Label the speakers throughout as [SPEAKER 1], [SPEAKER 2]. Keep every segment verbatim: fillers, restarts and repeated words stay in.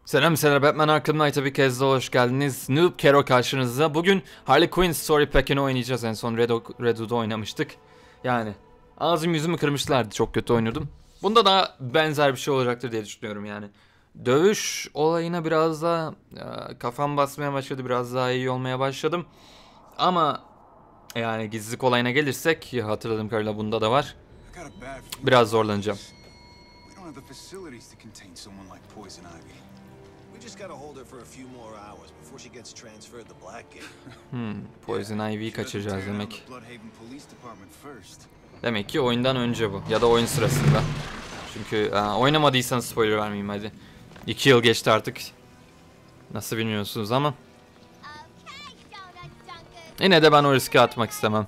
[SPEAKER 1] Selam selam Batman Arkham Knight'a bir kez daha hoş geldiniz. Noob Kero karşınızda. Bugün Harley Quinn Story Pack'ini oynayacağız. En son Red, Redwood'da oynamıştık. Yani ağzım yüzümü kırmışlardı. Çok kötü oynuyordum. Bunda da benzer bir şey olacaktır diye düşünüyorum yani. Dövüş olayına biraz daha e, kafam basmaya başladı. Biraz daha iyi olmaya başladım. Ama yani gizlilik olayına gelirsek hatırladığım kadarıyla bunda da var. Biraz zorlanacağım. Hmm, Poison Ivy'yi kaçıracağız demek. Demek ki oyundan önce bu. Ya da oyun sırasında. Çünkü aa, oynamadıysanız spoiler vermeyeyim hadi. İki yıl geçti artık. Nasıl bilmiyorsunuz ama. Yine de ben o riski atmak istemem.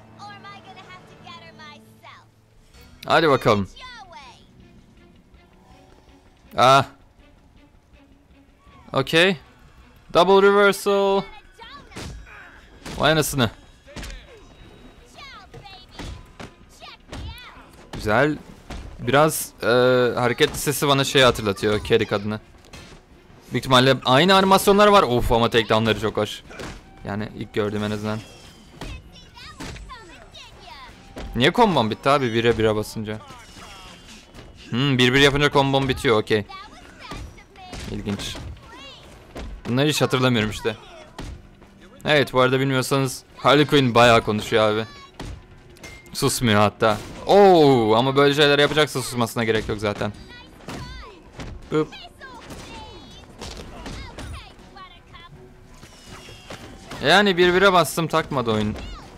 [SPEAKER 1] Hadi bakalım. Ah. Okay. Double reversal. Vay anasını. Güzel. Biraz e, hareket sesi bana şey hatırlatıyor. Carry kadını. Büyük ihtimalle aynı animasyonlar var. Of ama takedownları çok hoş. Yani ilk gördüğüm en azından. Niye kombom bitti abi bire bire basınca? Hmm, bir bir yapınca kombom bitiyor, okey. İlginç. Bunları hiç hatırlamıyorum işte. Evet, bu arada bilmiyorsanız Harley Quinn bayağı konuşuyor abi. Susmuyor hatta. Oo, ama böyle şeyler yapacaksa susmasına gerek yok zaten. Hop. Yani bir bire bastım, takmadı oyun.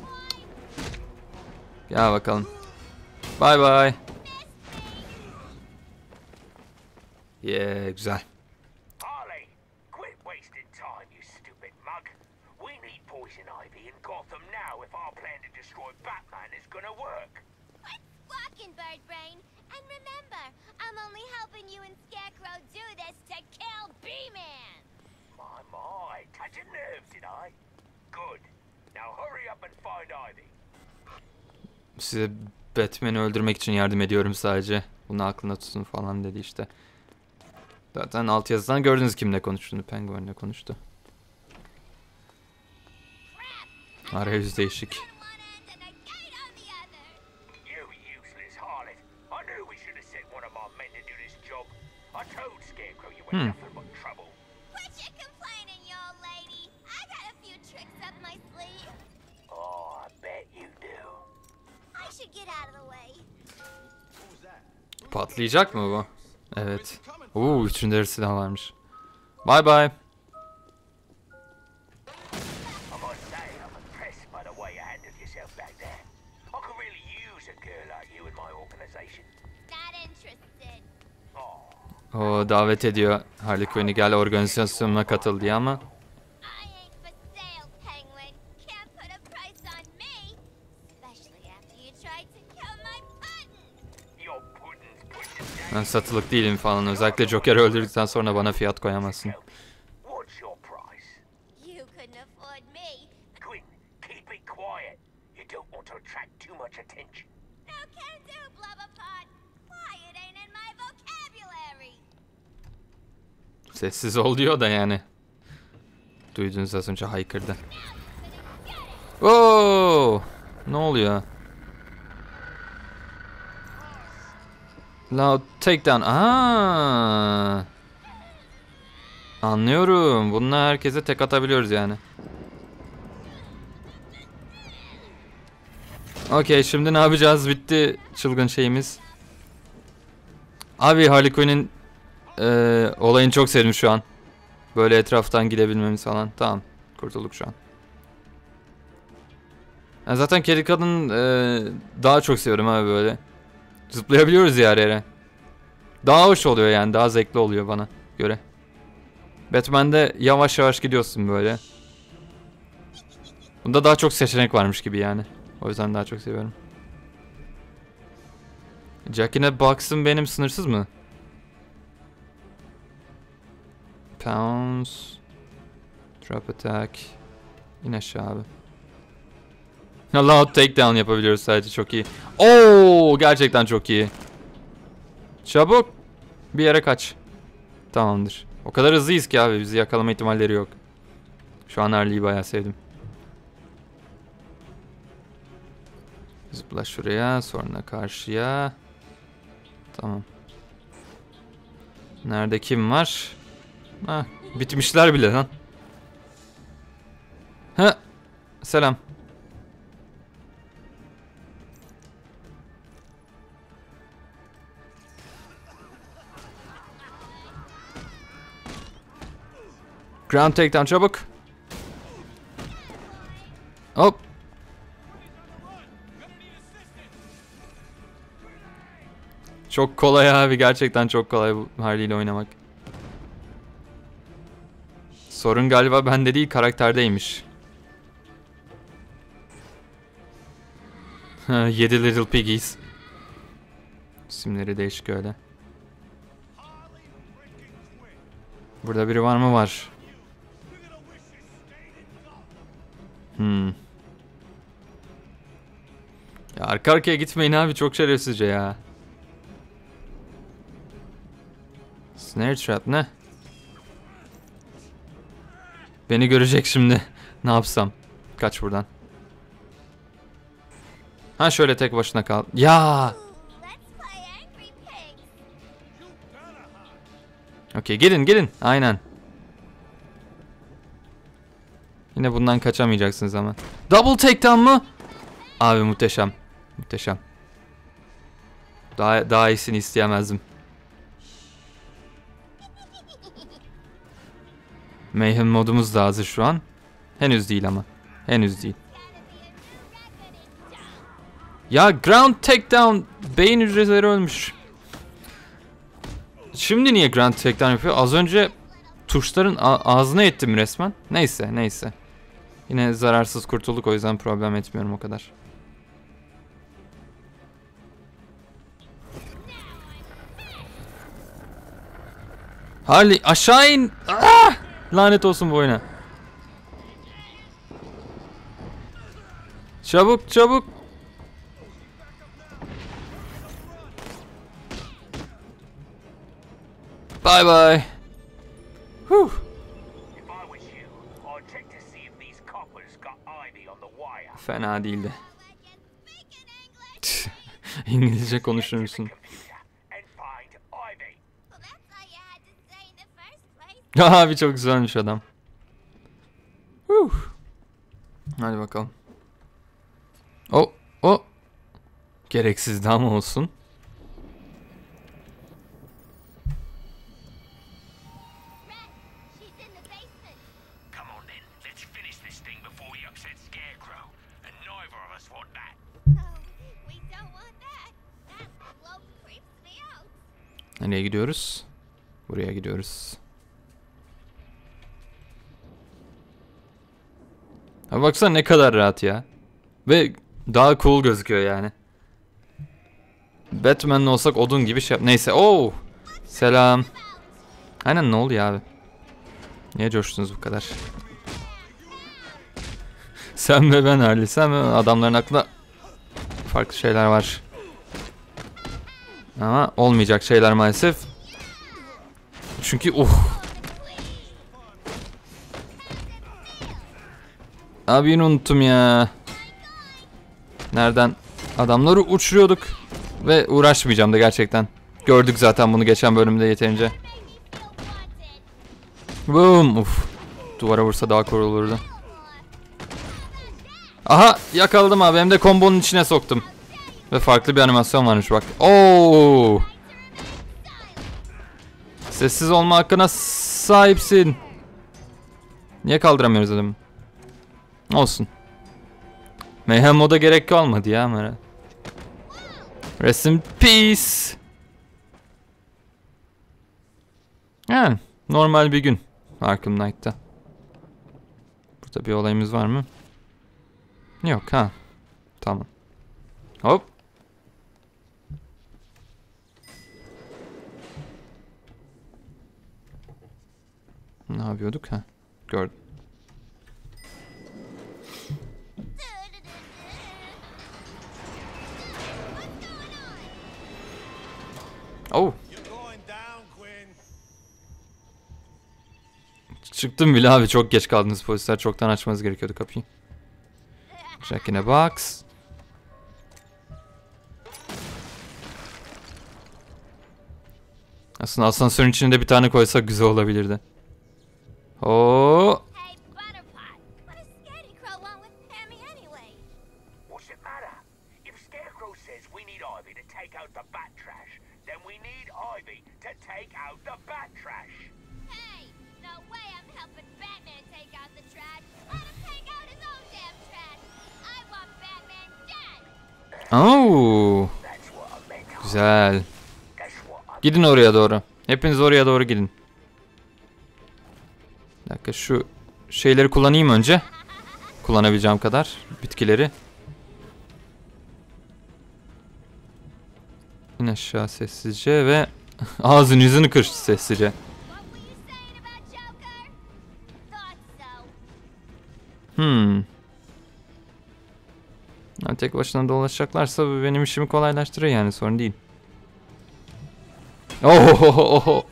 [SPEAKER 1] Gel bakalım. Bye bye. Yeah, güzel.
[SPEAKER 2] Harley, quit wasting time, you stupid mug. We need Poison Ivy in Gotham now if our plan to destroy Batman is gonna work.
[SPEAKER 3] Quit squawking, Bird Brain. And remember, I'm only helping you and Scarecrow do this to kill B-Man.
[SPEAKER 2] My, my, touching nerves, did I? Good. Now hurry up and find Ivy.
[SPEAKER 1] Size Batman'i öldürmek için yardım ediyorum sadece. Bunu aklına tutun falan dedi işte. Zaten alt yazıdan gördünüz kimle konuştuğunu. Penguin'le konuştu. Arayüz değişik.
[SPEAKER 2] You useless harlot. I knew we should have sent one of my men to do this job. I told Scarecrow you were
[SPEAKER 1] Hmm.
[SPEAKER 2] nothing but trouble.
[SPEAKER 3] Quit your complaining, you old lady. I got a few tricks up my sleeve.
[SPEAKER 2] Oh, I bet you do.
[SPEAKER 3] I should get out of the way.
[SPEAKER 1] Patlayacak mı bu? Evet. Uuu, üçünde silah varmış. Bye bye.
[SPEAKER 2] I must say, I'm impressed by the way you handled yourself back there. I could really use a girl like you in my organization.
[SPEAKER 3] Not interested.
[SPEAKER 2] Oh,
[SPEAKER 1] O davet ediyor Harley Quinn'i, gel organizasyonuna katıl diye ama.
[SPEAKER 3] I ain't for sale, Penguin. Can't put a price on me. Especially after you tried to kill my puddin'.
[SPEAKER 2] your pudding's pushing down.
[SPEAKER 1] Ben satılık değilim falan. Özellikle Joker'i öldürdükten sonra bana fiyat koyamazsın.
[SPEAKER 2] What's your price?
[SPEAKER 3] You couldn't afford me.
[SPEAKER 2] Quinn, keep it quiet. You don't want to attract too much attention.
[SPEAKER 3] No can do, Blubberpod. Quiet ain't in my vocabulary.
[SPEAKER 1] Sessiz ol diyor da yani. Duydunuz az önce haykırdı. Oo! Ne oluyor? Loud takedown. Aa! Anlıyorum. Bununla herkese tek atabiliyoruz yani. Okey, şimdi ne yapacağız? Bitti çılgın şeyimiz. Abi Harley Quinn'in e, olayını çok sevdim şu an. Böyle etraftan gidebilmemiz falan. Tamam. Kurtulduk şu an. Yani zaten kedi kadın e, daha çok seviyorum abi böyle. Zıplayabiliyoruz ya her yere. Daha hoş oluyor yani. Daha zevkli oluyor bana göre. Batman'de yavaş yavaş gidiyorsun böyle. Bunda daha çok seçenek varmış gibi yani. O yüzden daha çok seviyorum. Jack in a Box'ım benim sınırsız mı? Pounce. Drop attack. İn aşağı abi. Loud takedown yapabiliyoruz sadece, çok iyi. Oo, gerçekten çok iyi. Çabuk. Bir yere kaç. Tamamdır. O kadar hızlıyız ki abi, bizi yakalama ihtimalleri yok. Şu an Harley'i bayağı sevdim. Zıpla şuraya, sonra karşıya. Tamam. Nerede kim var? Ha, bitmişler bile lan. Ha, selam. Ground takedown çabuk. Hop. Çok kolay abi, gerçekten çok kolay bu Harley ile oynamak. Sorun galiba bende değil, karakterdeymiş. Yedi Little Piggies. İsimleri değişik öyle. Burada biri var mı? Var. Hmm. Ya arka arkaya gitmeyin abi, çok şerefsizce ya. Snare trap ne? Beni görecek şimdi. Ne yapsam? Kaç buradan. Ha şöyle tek başına kal. Ya. Okey, gelin gelin. Aynen. Yine bundan kaçamayacaksınız ama. Double takedown mı? Abi muhteşem. Muhteşem. Daha, daha iyisini isteyemezdim. Mayhem modumuz da hazır şu an. Henüz değil ama. Henüz değil. Ya ground takedown. Beyin hücreleri ölmüş. Şimdi niye ground takedown yapıyor? Az önce tuşların ağzına ettim resmen. Neyse neyse. Yine zararsız kurtulduk, o yüzden problem etmiyorum o kadar. Harley aşağı in. Ah! Lanet olsun bu oyuna. Çabuk çabuk. Bye bye. Huh. Fena değildi. İngilizce konuşur musun? Abi çok güzelmiş adam. Huh. Hadi bakalım. O o gereksizdi ama olsun. Nereye gidiyoruz? Buraya gidiyoruz. Ha baksana ne kadar rahat ya. Ve daha cool gözüküyor yani. Batman'le olsak odun gibi şey yap. Neyse. Oo. Selam. Aynen, ne oldu ya abi? Niye coştunuz bu kadar? Sen ve ben Harley. Sen ve adamların aklında farklı şeyler var. Ama olmayacak şeyler maalesef. Çünkü uh. Abi yine unuttum ya. Nereden? Adamları uçuruyorduk. Ve uğraşmayacağım da gerçekten. Gördük zaten bunu geçen bölümde yeterince. Boom. Uf. Duvara vursa daha cool olurdu. Aha, yakaladım abi. Hem de kombonun içine soktum. Ve farklı bir animasyon varmış bak. Oo. Sessiz olma hakkına sahipsin. Niye kaldıramıyoruz adamı? Olsun. Mayhem moda gerek kalmadı ya Mara. Rest in peace. Yani normal bir gün Arkham Knight'ta. Burada bir olayımız var mı? Yok ha. Tamam. Hop. Ne yapıyorduk ha? Gördüm. Oh. Çıktım bile abi, çok geç kaldınız polisler. Çoktan açmanız gerekiyordu kapıyı. Jack in a box. Aslında asansörün içinde bir tane koysak güzel olabilirdi. Oo.
[SPEAKER 3] Hey, Butterpot, what does Scarecrow want with Pammy anyway?
[SPEAKER 2] What's it matter? If Scarecrow says we need Ivy to take out the bat trash, then we need Ivy to take out the bat trash.
[SPEAKER 3] Hey, no way I'm helping Batman take out the trash. Let him take out his own damn trash. I want Batman dead.
[SPEAKER 1] Oo.
[SPEAKER 2] That's what I meant.
[SPEAKER 1] Güzel.
[SPEAKER 2] That's what I
[SPEAKER 1] Gidin oraya doğru. Hepiniz oraya doğru gidin. Bir dakika, şu şeyleri kullanayım önce. Kullanabileceğim kadar bitkileri. İn aşağı sessizce ve ağzını yüzünü kır sessizce.
[SPEAKER 3] What were you saying about Joker? Thought so.
[SPEAKER 1] Hmm. Ya tek başına dolaşacaklarsa bu benim işimi kolaylaştırır, yani sorun değil. Ohohoho.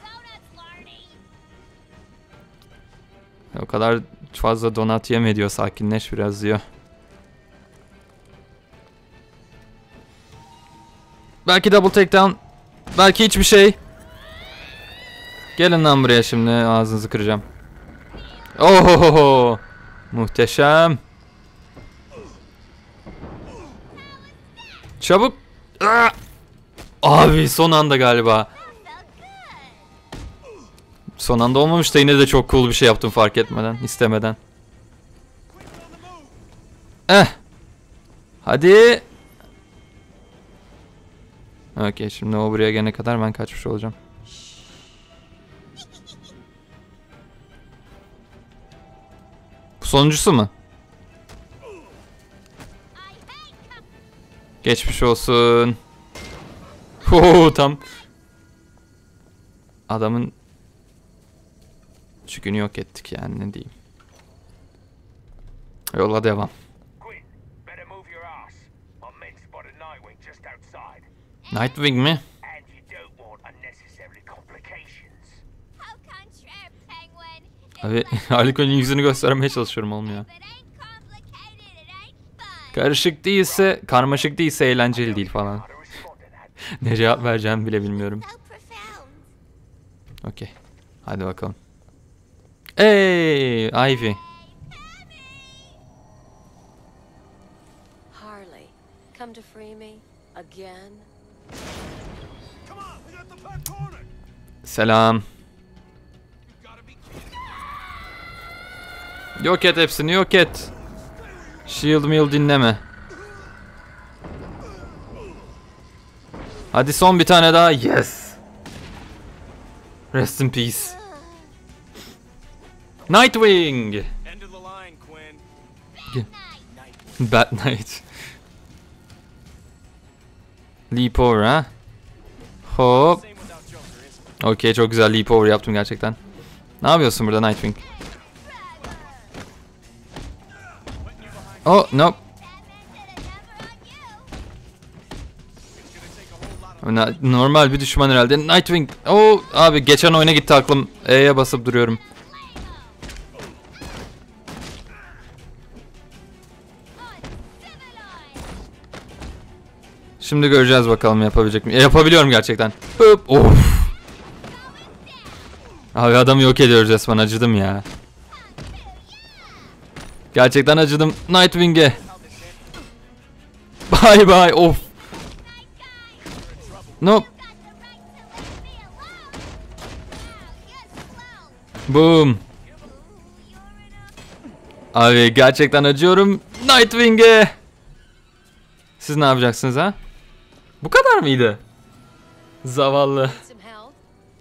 [SPEAKER 1] O kadar fazla donat yeme diyor, sakinleş biraz diyor. Belki double takedown, belki hiçbir şey. Gelin lan buraya, şimdi ağzınızı kıracağım. Ohohoho. Muhteşem. Çabuk. Aa! Abi son anda galiba. Son anda olmamış da yine de çok cool bir şey yaptım fark etmeden, istemeden. Eh. Hadi. Okey, şimdi o buraya gelene kadar ben kaçmış olacağım. Bu sonuncusu mu? Geçmiş olsun. Oo, tam. Adamın çükünü yok ettik yani, ne diyeyim. Yola devam.
[SPEAKER 2] Quinn, better move your ass. My men spotted Nightwing just outside.
[SPEAKER 1] Nightwing mi?
[SPEAKER 2] And you don't want unnecessary complications.
[SPEAKER 3] How contraire, Penguin. It's
[SPEAKER 1] Abi
[SPEAKER 3] like
[SPEAKER 1] Harley yüzünü göstermeye çalışıyorum, olmuyor.
[SPEAKER 3] if it ain't complicated, it ain't fun.
[SPEAKER 1] Karışık değilse, karmaşık değilse eğlenceli değil falan.
[SPEAKER 2] How to respond to that?
[SPEAKER 1] Ne cevap vereceğimi bile bilmiyorum.
[SPEAKER 3] So profound.
[SPEAKER 1] Okey. Hadi bakalım. Hey, Ivy.
[SPEAKER 4] Harley, come to free me again?
[SPEAKER 5] Come on, we got the back corner.
[SPEAKER 1] Selam.
[SPEAKER 5] You gotta be kidding.
[SPEAKER 1] Yok et hepsini, yok et. Shield meal dinleme. Hadi son bir tane daha. Yes. Rest in peace. Nightwing.
[SPEAKER 5] End of the line, Quinn.
[SPEAKER 1] Bad night. Leap over ha. Hop.
[SPEAKER 5] Same without Joker, isn't it?
[SPEAKER 1] Okey, çok güzel leap over yaptım gerçekten. Ne yapıyorsun burada Nightwing? Oh nope. Na- Normal bir düşman herhalde. Nightwing. Oh abi, geçen oyuna gitti aklım. E'ye basıp duruyorum. Şimdi göreceğiz bakalım yapabilecek mi? E, yapabiliyorum gerçekten. Hop. Of. Abi adamı yok ediyoruz resmen, acıdım ya. Gerçekten acıdım Nightwing'e. Bye bye. Of. Nope. Boom. Abi gerçekten acıyorum Nightwing'e. Siz ne yapacaksınız ha? Bu kadar mıydı? Zavallı.
[SPEAKER 4] Some help?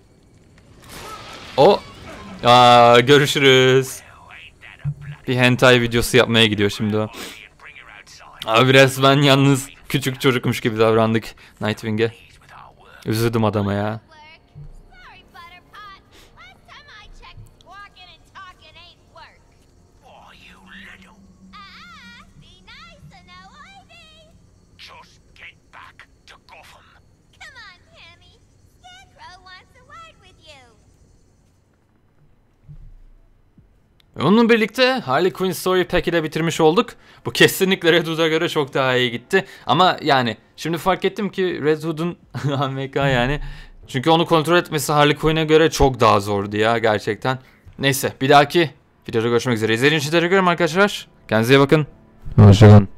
[SPEAKER 1] O. Aa, görüşürüz. Bir hentai videosu yapmaya gidiyor şimdi o. Abi resmen yalnız küçük çocukmuş gibi davrandık Nightwing'e. Üzüldüm adama ya.
[SPEAKER 3] Work. Sorry, Butterpot. Last time I checked, walking and talking ain't work.
[SPEAKER 2] Oh, you little.
[SPEAKER 3] Ah, be nice and no Ivy.
[SPEAKER 2] Just get back to Gotham.
[SPEAKER 3] Come on, Pammy. Scarecrow wants a word with you.
[SPEAKER 1] Onunla birlikte Harley Quinn Story Pack'i de bitirmiş olduk. Bu kesinlikle Red Hood'a göre çok daha iyi gitti. Ama yani şimdi fark ettim ki Red Hood'un A M K yani. Çünkü onu kontrol etmesi Harley Quinn'e göre çok daha zordu ya gerçekten. Neyse bir dahaki videoda görüşmek üzere. İzlediğiniz için teşekkür ederim arkadaşlar. Kendinize iyi bakın. Hoşçakalın.